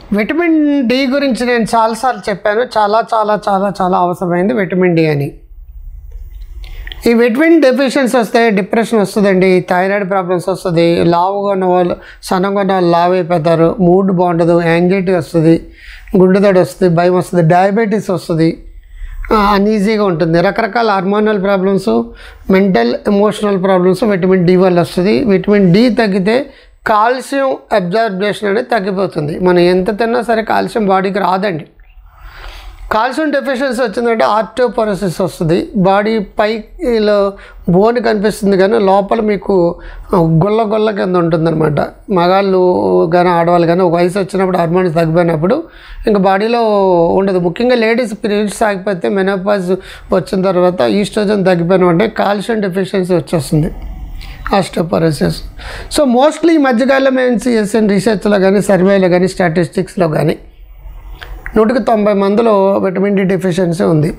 Vitamin D గురించి నేను చాలాసార్లు చెప్పాను. చాలా చాలా చాలా చాలా అవసరమైంది విటమిన్ డి అని. ఈ విటమిన్ డెఫిషియన్సీ వస్తే డిప్రెషన్ వస్తుందండి, థైరాయిడ్ ప్రాబ్లమ్స్ వస్తుంది, లావుగా ఉన్న వాళ్ళు సన్నగా ఉన్న వాళ్ళు లావు అయిపోతారు, మూడ్ బాగుండదు, యాంగ్జైటీ వస్తుంది, గుండెదడి వస్తుంది, భయం వస్తుంది, డయాబెటీస్ వస్తుంది, అన్ఈజీగా ఉంటుంది, రకరకాల hormonal problems, mental emotional problems vitamin D వల్ల వస్తుంది. విటమిన్ డి తగ్గితే కాల్షియం అబ్జార్బేషన్ అనేది తగ్గిపోతుంది. మనం ఎంత తిన్నా సరే కాల్షియం బాడీకి రాదండి. కాల్షియం డెఫిషియన్సీ వచ్చిందంటే ఆర్థోపోరోసిస్ వస్తుంది. బాడీ పైలో బోన్ కనిపిస్తుంది కానీ లోపల మీకు గుల్ల కింద ఉంటుందన్నమాట. మగాళ్ళు కానీ ఆడవాళ్ళు కానీ ఒక వయసు వచ్చినప్పుడు హార్మోన్స్ తగ్గిపోయినప్పుడు ఇంకా బాడీలో ఉండదు. ముఖ్యంగా లేడీస్ పీరియడ్స్ ఆగిపోతే, మెనోపాజ్ వచ్చిన తర్వాత ఈస్ట్రోజన్ తగ్గిపోయిన అంటే కాల్షియం డెఫిషియన్సీ వచ్చేస్తుంది, ఆస్టియోపోరోసిస్. సో మోస్ట్లీ ఈ మధ్యకాలంలో మేము చేసిన రీసెర్చ్లో కానీ, సర్వేలో కానీ, స్టాటిస్టిక్స్లో కానీ 100కి 90 మందిలో విటమిన్ డి డెఫిషియన్సీ ఉంది.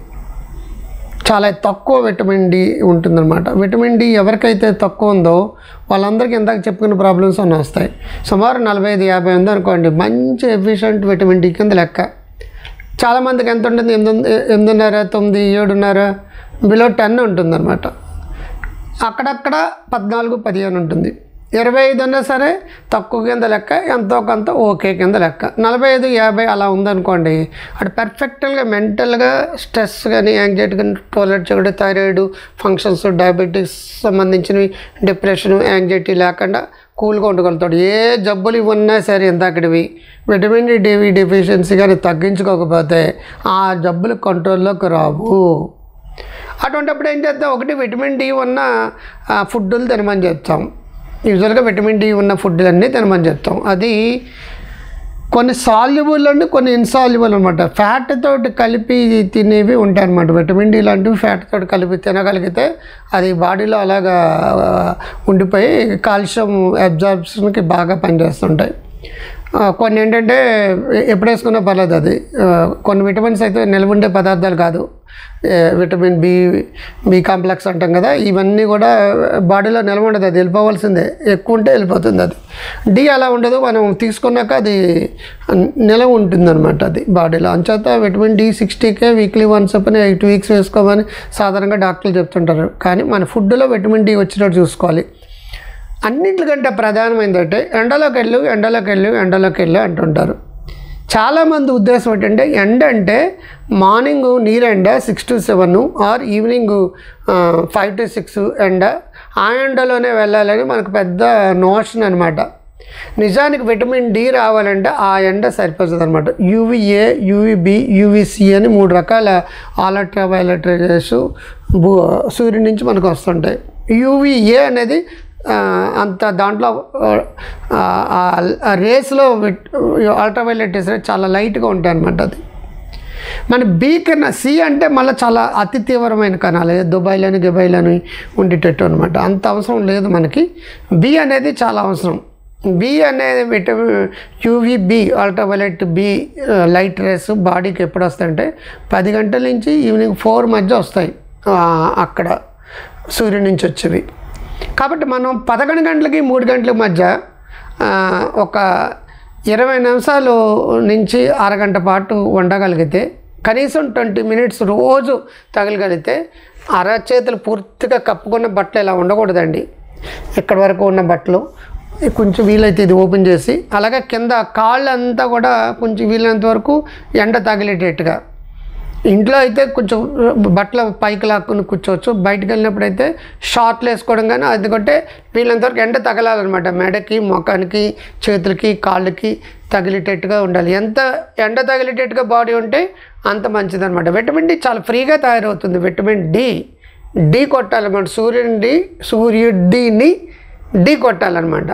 చాలా తక్కువ విటమిన్ డి ఉంటుందన్నమాట. విటమిన్ డి ఎవరికైతే తక్కువ ఉందో వాళ్ళందరికీ ఇందాక చెప్పుకున్న ప్రాబ్లమ్స్ అన్నీ వస్తాయి. సుమారు 45-50 ఉంది అనుకోండి, మంచి ఎఫిషియెంట్ విటమిన్ డి కింద లెక్క. చాలామందికి ఎంత ఉంటుంది? 8.5, 9, 7.5, బిలో 10 ఉంటుందన్నమాట. అక్కడక్కడ 14, 15 ఉంటుంది. 25 ఉన్నా సరే తక్కువ కింద లెక్క, ఎంతో కొంత ఓకే కింద లెక్క. 45, 50 అలా ఉందనుకోండి, అటు పర్ఫెక్ట్గా మెంటల్గా స్ట్రెస్ కానీ, యాంగ్జైటీ కానీ టోలరేట్ చేయడం, థైరాయిడ్ ఫంక్షన్స్, డయాబెటీస్ సంబంధించినవి, డిప్రెషన్, యాంగ్జైటీ లేకుండా కూల్గా ఉండగలుగుతాడు. ఏ జబ్బులు ఉన్నా సరే ఇందాకటివి విటమిన్ డి డెఫిషియన్సీ కానీ తగ్గించుకోకపోతే ఆ జబ్బులు కంట్రోల్లోకి రావు. అటువంటిప్పుడు ఏం చేద్దాం? ఒకటి విటమిన్ డి ఉన్న ఫుడ్లు తినమని చెప్తాం. యూజువల్గా విటమిన్ డి ఉన్న ఫుడ్లన్నీ తినమని చెప్తాం. అది కొన్ని సాల్యుబుల్ అండి, కొన్ని ఇన్సాల్యుబుల్ అనమాట. ఫ్యాట్ తోటి కలిపి తినేవి ఉంటాయి అన్నమాట. విటమిన్ డి లాంటివి ఫ్యాట్ తోటి కలిపి తినగలిగితే అది బాడీలో అలాగా ఉండిపోయి కాల్షియం అబ్జార్ప్షన్కి బాగా పనిచేస్తుంటాయి. కొన్ని ఏంటంటే ఎప్పుడు వేసుకున్నా పర్లేదు. అది కొన్ని విటమిన్స్ అయితే నిల్వ ఉండే పదార్థాలు కాదు. విటమిన్ బి కాంప్లెక్స్ అంటాం కదా, ఇవన్నీ కూడా బాడీలో నిల్వ ఉండదు, అది వెళ్ళిపోవాల్సిందే. ఎక్కువ ఉంటే వెళ్ళిపోతుంది. అది డి అలా ఉండదు, మనం తీసుకున్నాక అది నిల్వ ఉంటుందన్నమాట అది బాడీలో. అంచేత vitamin D 60K weekly once అని 8 వీక్స్ వేసుకోమని సాధారణంగా డాక్టర్లు చెప్తుంటారు. కానీ మన ఫుడ్లో విటమిన్ డి వచ్చినట్టు చూసుకోవాలి. అన్నింటికంటే ప్రధానమైందంటే ఎండలోకి వెళ్ళు అంటుంటారు. చాలామంది ఉద్దేశం ఏంటంటే ఎండ అంటే మార్నింగ్ నీరెండ 6 to 7 ఆర్ ఈవినింగ్ 5 to 6 ఎండ, ఆ ఎండలోనే వెళ్ళాలని మనకు పెద్ద నోషన్ అనమాట. నిజానికి విటమిన్ డి రావాలంటే ఆ ఎండ సరిపోతుంది అనమాట. యూవీఏ, యూవీబి, యూవీసి అని 3 రకాల అల్ట్రా వైలెట్ రేస్ సూర్యుడి నుంచి మనకు వస్తుంటాయి. యూవీఏ అనేది అంత దాంట్లో రేస్లో అల్ట్రావైలెట్ రేస్ చాలా లైట్గా ఉంటాయి అన్నమాట. అది మన బి కన్నా సి అంటే మళ్ళీ చాలా అతి తీవ్రమైన కణాలు, దుబాయ్లని గిబాయ్లని ఉండేటట్టు అనమాట. అంత అవసరం లేదు మనకి. బి అనేది చాలా అవసరం. బి అనేది vitamin UVB, ultraviolet B light rays బాడీకి ఎప్పుడు వస్తాయంటే 10 గంటల నుంచి ఈవినింగ్ 4 మధ్య వస్తాయి అక్కడ సూర్యుడి నుంచి వచ్చేవి. కాబట్టి మనం 11 గంటలకి 3 గంటల మధ్య ఒక 20 నిమిషాలు నుంచి అరగంట పాటు ఉండగలిగితే, కనీసం 20 మినిట్స్ రోజు తగలగలిగితే, అరచేతులు పూర్తిగా కప్పుకున్న బట్టలు ఇలా ఉండకూడదండి. ఇక్కడి వరకు ఉన్న బట్టలు కొంచెం వీలైతే ఇది ఓపెన్ చేసి, అలాగే కింద కాళ్ళంతా కూడా కొంచెం వీలైనంత వరకు ఎండ తగిలేటట్టుగా. ఇంట్లో అయితే కొంచెం బట్టలు పైకి లాక్కుని కూర్చోవచ్చు. బయటకు వెళ్ళినప్పుడు అయితే షార్ట్లు వేసుకోవడం కానీ, ఎందుకంటే వీళ్ళంతవరకు ఎండ తగలాలన్నమాట. మెడకి, ముఖానికి, చేతులకి, కాళ్ళకి తగిలేటట్టుగా ఉండాలి. ఎంత ఎండ తగిలేటట్టుగా బాడీ ఉంటే అంత మంచిదన్నమాట. విటమిన్ డి చాలా ఫ్రీగా తయారవుతుంది. విటమిన్ డి కొట్టాలన్నమాట. సూర్యుడిని డి కొట్టాలన్నమాట.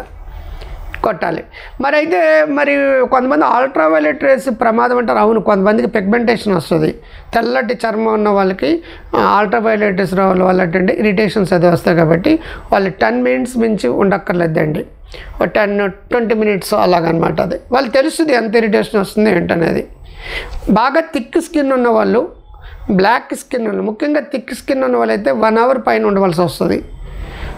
మరి కొంతమంది అల్ట్రావైలెట్ రేస్ ప్రమాదం అంటారు. అవును, కొంతమందికి పిగ్మెంటేషన్ వస్తుంది. తెల్లటి చర్మం ఉన్న వాళ్ళకి అల్ట్రావైలెట్ రేస్ వల్ల అంటే ఇరిటేషన్స్ అది వస్తాయి. కాబట్టి వాళ్ళు 10 మినిట్స్ మించి ఉండక్కర్లేదండి. 10-20 మినిట్స్ అలాగనమాట. అది వాళ్ళు తెలుస్తుంది ఎంత ఇరిటేషన్ వస్తుంది ఏంటనేది. బాగా థిక్ స్కిన్ ఉన్న వాళ్ళు, బ్లాక్ స్కిన్ ఉన్న, ముఖ్యంగా థిక్ స్కిన్ ఉన్న వాళ్ళైతే 1 అవర్ పైన ఉండవలసి వస్తుంది.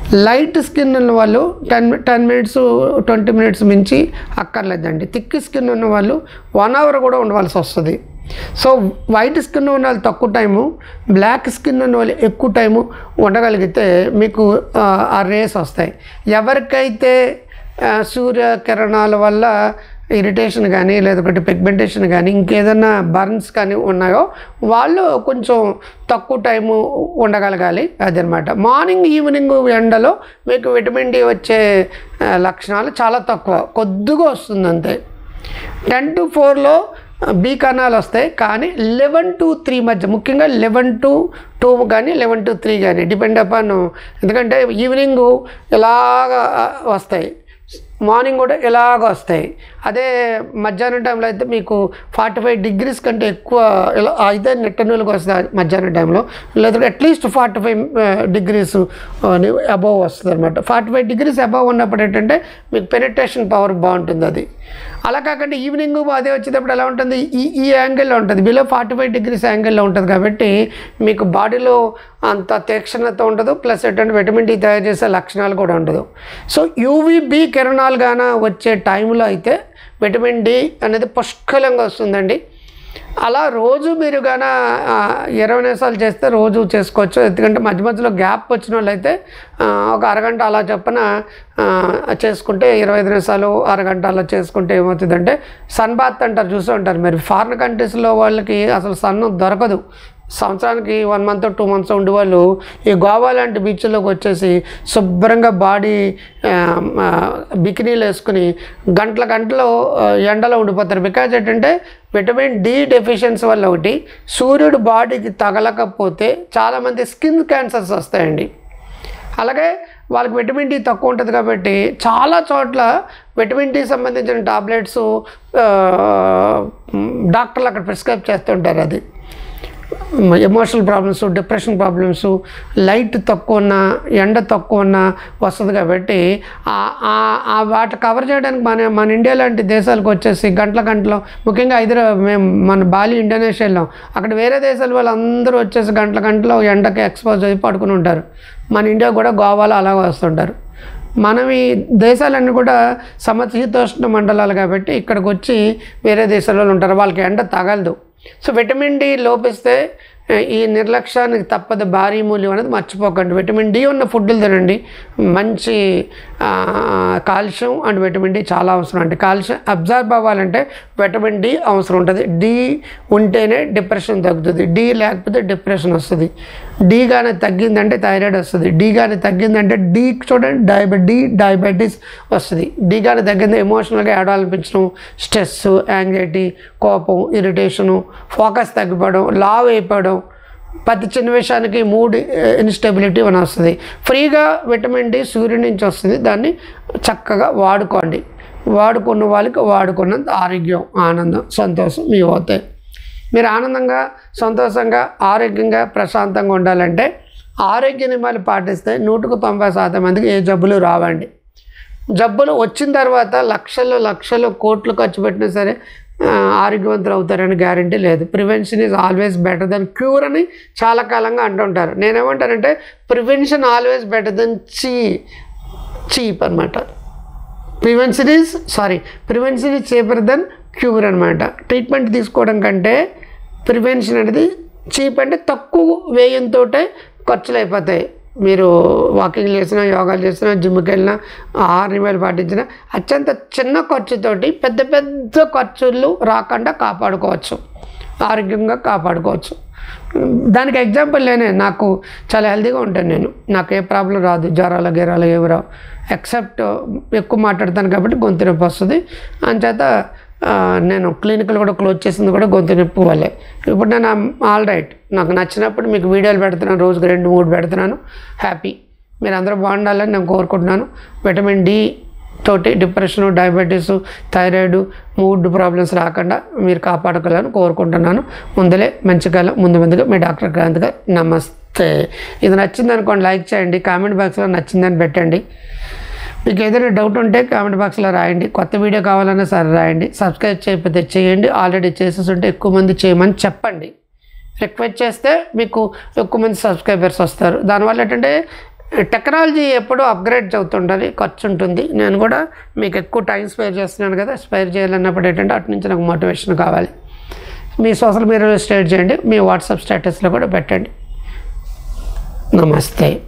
లైట్ స్కిన్ ఉన్న వాళ్ళు 10 మినిట్స్ 20 మినిట్స్ మించి అక్కర్లేదండి. థిక్ స్కిన్ ఉన్న వాళ్ళు 1 అవర్ కూడా ఉండవలసి వస్తుంది. సో వైట్ స్కిన్ ఉన్న వాళ్ళు తక్కువ టైము, బ్లాక్ స్కిన్ ఉన్న వాళ్ళు ఎక్కువ టైము ఉండగలిగితే మీకు ఆ రేస్ వస్తాయి. ఎవరికైతే సూర్యకిరణాల వల్ల ఇరిటేషన్ కానీ లేదంటే పిగ్మెంటేషన్ కానీ ఇంకేదన్నా బర్న్స్ కానీ ఉన్నాయో వాళ్ళు కొంచెం తక్కువ టైము ఉండగలగాలి. అదనమాట. మార్నింగ్ ఈవినింగ్ ఎండలో మీకు విటమిన్ డి వచ్చే లక్షణాలు చాలా తక్కువ, కొద్దిగా వస్తుంది అంతే. 10 to 4లో బి కణాలు వస్తాయి, కానీ 11 to 3 మధ్య, ముఖ్యంగా 11 to 2 కానీ 11 to 3 కానీ డిపెండ్ అపాన్, ఎందుకంటే ఈవినింగ్ ఇలాగ వస్తాయి, మార్నింగ్ కూడా ఇలాగ వస్తాయి. అదే మధ్యాహ్నం టైంలో అయితే మీకు 45 degrees కంటే ఎక్కువ ఇలా అయితే నెట్టనూలుగా వస్తుంది మధ్యాహ్నం టైంలో, లేదంటే అట్లీస్ట్ 45 degrees అబవ్ వస్తుంది అనమాట. 45 degrees అబవ్ ఉన్నప్పుడు ఏంటంటే మీకు పెనిట్రేషన్ పవర్ బాగుంటుంది. అది అలా కాకుండా ఈవినింగ్ అదే వచ్చేటప్పుడు ఎలా ఉంటుంది, ఈ యాంగిల్లో ఉంటుంది, బిలో 45 degrees యాంగిల్లో ఉంటుంది. కాబట్టి మీకు బాడీలో అంత తీక్షణత ఉండదు, ప్లస్ ఏంటంటే విటమిన్ డి తయారు చేసే లక్షణాలు కూడా ఉండదు. సో యూవీబీ కిరణాలు గాన వచ్చే టైంలో అయితే విటమిన్ డి అనేది పుష్కలంగా వస్తుందండి. అలా రోజు మీరు గాన 20 నిమిషాలు చేస్తే రోజు చేసుకోవచ్చు. ఎందుకంటే మధ్య మధ్యలో గ్యాప్ వచ్చిన వాళ్ళు అయితే ఒక అరగంట అలా చొప్పున చేసుకుంటే 25 నిమిషాలు అరగంట అలా చేసుకుంటే ఏమవుతుందంటే సన్ బాత్ అంటారు, చూస్తూ ఉంటారు మీరు. ఫారిన్ కంట్రీస్లో వాళ్ళకి అసలు సన్ దొరకదు. సంవత్సరానికి 1 month 2 months ఉండేవాళ్ళు ఈ గోవా లాంటి బీచ్లోకి వచ్చేసి శుభ్రంగా బాడీ బికినీలు వేసుకుని గంటలు ఎండలో ఉండిపోతారు. బికాజ్ ఏంటంటే విటమిన్ డి డెఫిషియన్సీ వల్ల ఒకటి, సూర్యుడు బాడీకి తగలకపోతే చాలామంది స్కిన్ క్యాన్సర్స్ వస్తాయండి. అలాగే వాళ్ళకి విటమిన్ డి తక్కువ ఉంటుంది కాబట్టి చాలా చోట్ల విటమిన్ డి సంబంధించిన టాబ్లెట్స్ డాక్టర్లు అక్కడ ప్రిస్క్రైబ్ చేస్తుంటారు. అది emotional problems, depression problems, light తక్కువ ఉన్న, ఎండ తక్కువ ఉన్న వస్తుంది. కాబట్టి వాటి కవర్ చేయడానికి మన ఇండియా లాంటి దేశాలకు వచ్చేసి గంటలు, ముఖ్యంగా మన బాలి ఇండోనేషియాలో, అక్కడ వేరే దేశాల వాళ్ళు అందరూ వచ్చేసి గంటలు ఎండకి ఎక్స్పోజ్ అయ్యి పడుకుని ఉంటారు. మన ఇండియా కూడా గోవాలో అలాగే వస్తుంటారు. మనం ఈ దేశాలన్నీ కూడా సమశీతోష్ణ మండలాలు కాబట్టి ఇక్కడికి వచ్చి వేరే దేశాలలో ఉంటారు, వాళ్ళకి ఎండ తగలదు. సో విటమిన్ డి లోపిస్తే ఈ నిర్లక్ష్యానికి తప్పదు, భారీ మూల్యం అనేది మర్చిపోకండి. విటమిన్ డి ఉన్న ఫుడ్లు తినండి. మంచి కాల్షియం అండ్ విటమిన్ డి చాలా అవసరం అండి. కాల్షియం అబ్జర్వ్ అవ్వాలంటే విటమిన్ డి అవసరం ఉంటుంది. డి ఉంటేనే డిప్రెషన్ తగ్గుతుంది, డి లేకపోతే డిప్రెషన్ వస్తుంది. డి కానీ తగ్గిందంటే థైరాయిడ్ వస్తుంది, డి కానీ తగ్గిందంటే చూడండి డయాబెటీస్ వస్తుంది. డి కానీ తగ్గింది ఎమోషనల్గా ఏడాలనిపించడం, స్ట్రెస్, యాంగ్జైటీ, కోపం, ఇరిటేషను, ఫోకస్ తగ్గిపోవడం, లావ్ అయిపోవడం, ప్రతి చిన్న విషయానికి మూడ్ ఇన్స్టెబిలిటీ అని వస్తుంది. ఫ్రీగా విటమిన్ డి సూర్యుడి నుంచి వస్తుంది, దాన్ని చక్కగా వాడుకోండి. వాడుకున్న వాళ్ళకి వాడుకున్నంత ఆరోగ్యం, ఆనందం, సంతోషం మీ అవుతాయి. మీరు ఆనందంగా, సంతోషంగా, ఆరోగ్యంగా, ప్రశాంతంగా ఉండాలంటే ఆరోగ్య నియమాలు పాటిస్తే 190% మందికి ఏ జబ్బులు రావండి. జబ్బులు వచ్చిన తర్వాత లక్షలు కోట్లు ఖర్చు పెట్టినా సరే ఆరోగ్యవంతులు అవుతారని గ్యారంటీ లేదు. Prevention is always better than cure అని చాలా కాలంగా అంటుంటారు. నేనేమంటానంటే prevention always better than cheap అనమాట. Prevention is cheaper than cure అనమాట. ట్రీట్మెంట్ తీసుకోవడం కంటే ప్రివెన్షన్ అనేది చీప్, అంటే తక్కువ వ్యయంతో ఖర్చులు అయిపోతాయి. మీరు వాకింగ్ చేసినా, యోగాలు చేసినా, జిమ్కి వెళ్ళినా, ఆహార నియమాలు పాటించినా అత్యంత చిన్న ఖర్చుతోటి పెద్ద ఖర్చులు రాకుండా కాపాడుకోవచ్చు, ఆరోగ్యంగా కాపాడుకోవచ్చు. దానికి ఎగ్జాంపుల్ నాకు చాలా హెల్తీగా ఉంటాను. నాకు ఏ ప్రాబ్లం రాదు, జ్వరాలు గీరాలు ఏవి రావు. ఎక్సెప్ట్ ఎక్కువ మాట్లాడతాను కాబట్టి గొంతు నొప్పి వస్తుంది. అంచేత నేను క్లినిక్లు కూడా క్లోజ్ చేసింది కూడా గొంతు నొప్పి వల్లే. ఇప్పుడు నేను ఆల్ రైట్, నాకు నచ్చినప్పుడు మీకు వీడియోలు పెడుతున్నాను, రోజుకి 2-3 పెడుతున్నాను. హ్యాపీ. మీరు అందరూ బాగుండాలని నేను కోరుకుంటున్నాను. విటమిన్ డి తోటి depression, diabetes, thyroid, mood problems రాకుండా మీరు కాపాడుకోవాలని కోరుకుంటున్నాను. ముందుగా మీ డాక్టర్ క్రాంతి గారు. నమస్తే. ఇది నచ్చింది అనుకోండి, లైక్ చేయండి. కామెంట్ బాక్స్లో నచ్చిందని పెట్టండి. మీకు ఏదైనా డౌట్ ఉంటే కామెంట్ బాక్స్లో రాయండి. కొత్త వీడియో కావాలన్నా సరే రాయండి. సబ్స్క్రైబ్ చేయకపోతే చేయండి. ఆల్రెడీ చేసేస్తుంటే ఎక్కువ మంది చేయమని చెప్పండి. రిక్వెస్ట్ చేస్తే మీకు ఎక్కువ మంది సబ్స్క్రైబర్స్ వస్తారు. దానివల్ల ఏంటంటే టెక్నాలజీ ఎప్పుడూ అప్గ్రేడ్ అవుతుంటుంది, ఖర్చు ఉంటుంది. నేను కూడా మీకు ఎక్కువ టైం స్పేర్ చేస్తున్నాను కదా, స్పేర్ చేయాలన్నప్పుడు ఏంటంటే అటు నుంచి నాకు మోటివేషన్ కావాలి. మీ సోషల్ మీడియాలో షేర్ చేయండి, మీ వాట్సాప్ స్టేటస్లో కూడా పెట్టండి. నమస్తే.